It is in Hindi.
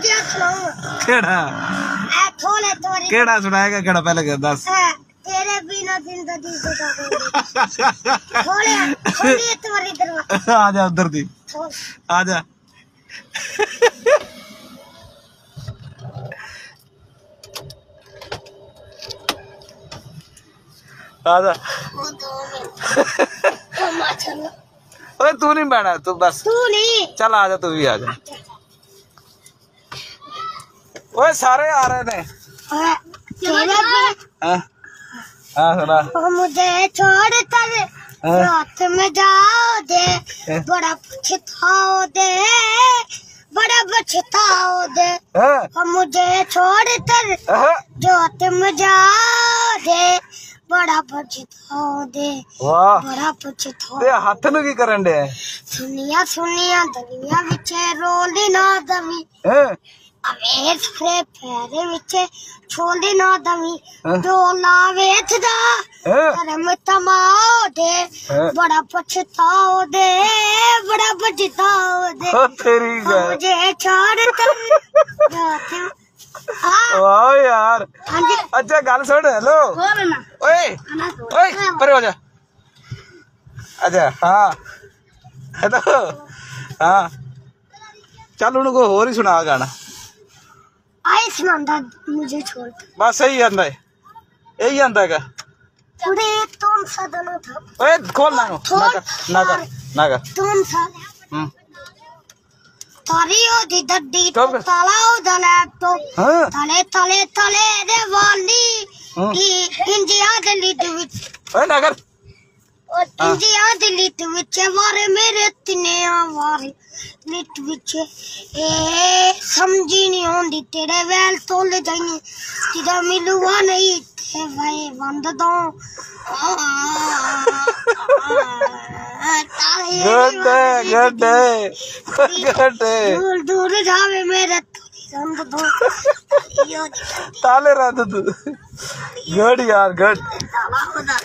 मुझे सुनाओ केड़ा थोड़े थोड़े केड़ा सुनाएगा केड़ा पहले कर दस तेरे बिना जिंदगी गुजारूंगी थोड़े थोड़े तुम्हारी तरफ आ जा उधर दी आ जा आजा ओए तू नहीं बैठा तू बस तू नहीं चल आजा तू भी आजा ओए सारे आ रहे थे मुझे छोड़ कर रात में जाओ दे बड़ा पछताओ दे बड़ा पछताओ दे मुझे छोड़ कर रात में जाओ दे बड़ा पछताओ दे बड़ा पछताओ ते हाथ नु की करन दे सुनिया सुनिया दुनिया विच रोली ना दमी अवेर फ्रे फेरे विच छोली ना दमी डोला वेचदा करम तमाओ दे बड़ा पछताओ दे बड़ा पछताओ दे ओ तेरी गल मुझे छोड़ कर वाह यार अच्छा गल सुन हेलो ओए ओए परे हो जा अच्छा हाँ हेलो हाँ चल उनको होर ही सुना गाना आई सुनांदा मुझे छोड़ बस यही आंदा है यही आंदा है थोड़े तुम सदनो था ओए खोल ना ना कर तुम सा तारी ओदी दड्डी तो ताला ओदा लैपटॉप तले तले तले दे वाली इंडिया दे लीड विच ओए ना कर इंडिया दे लीड विच वारे मेरे तिने वारे लीड विच ए समझी नहीं होंदी तेरे वैल तोले जाइए तिदा मिलुआ नहीं थे भाई बंद दो गुड दूर दूर जावे मेरे ताले रात तू गुड यार गुड